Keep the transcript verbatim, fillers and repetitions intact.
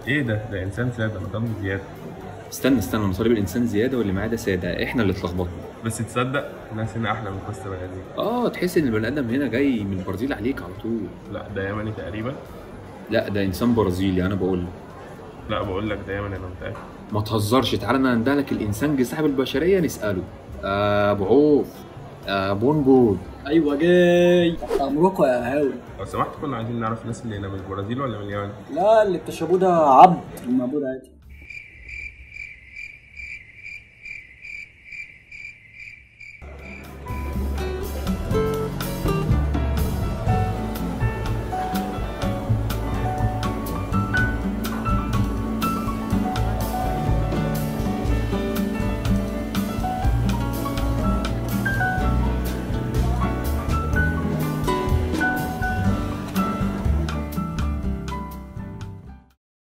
ايه ده ده انسان ساده، مدام زياده. استنى استنى، مصاريف الانسان زياده واللي معاه ده ساده، احنا اللي اتلخبطنا. بس تصدق الناس هنا احلى من قصه بني ادمين. اه، تحس ان البني ادم هنا جاي من البرازيل عليك على طول. لا ده يمني تقريبا. لا ده انسان برازيلي انا بقول لك. لا بقول لك ده يمني، انا متاكد. ما تهزرش، تعالى انا عندك الانسان صاحب البشريه نساله. آه ابو عوف. آه بونبون. ايوه جاي تحت امركم يا هاوي. لو سمحت كنا عايزين نعرف الناس اللي هنا من البرازيل ولا من اليمن. لا اللي اكتشفوه ده عبد المعبود عادي.